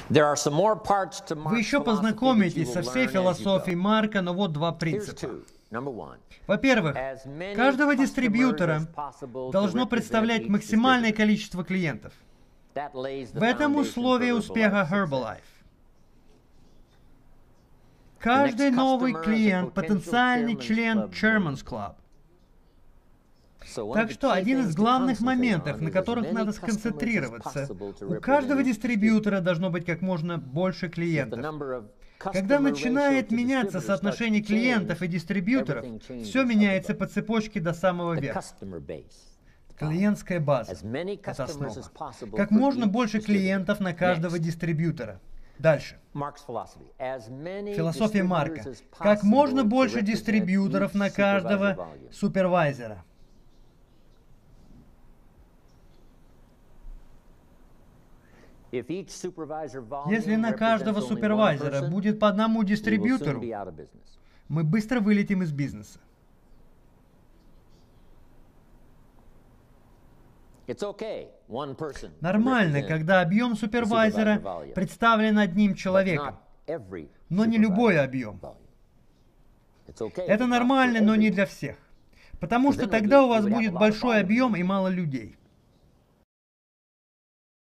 Вы еще познакомитесь со всей философией Марка, но вот два принципа. Во-первых, каждого дистрибьютора должно представлять максимальное количество клиентов. В этом условие успеха Herbalife. Каждый новый клиент — потенциальный член Chairman's Club. Так что один из главных моментов, на которых надо сконцентрироваться, у каждого дистрибьютора должно быть как можно больше клиентов. Когда начинает меняться соотношение клиентов и дистрибьюторов, все меняется по цепочке до самого верха. Клиентская база — это основа. Как можно больше клиентов на каждого дистрибьютора. Дальше. Философия Марка. Как можно больше дистрибьюторов на каждого супервайзера. Если на каждого супервайзера будет по одному дистрибьютору, мы быстро вылетим из бизнеса. Нормально, когда объем супервайзера представлен одним человеком, но не любой объем. Это нормально, но не для всех. Потому что тогда у вас будет большой объем и мало людей.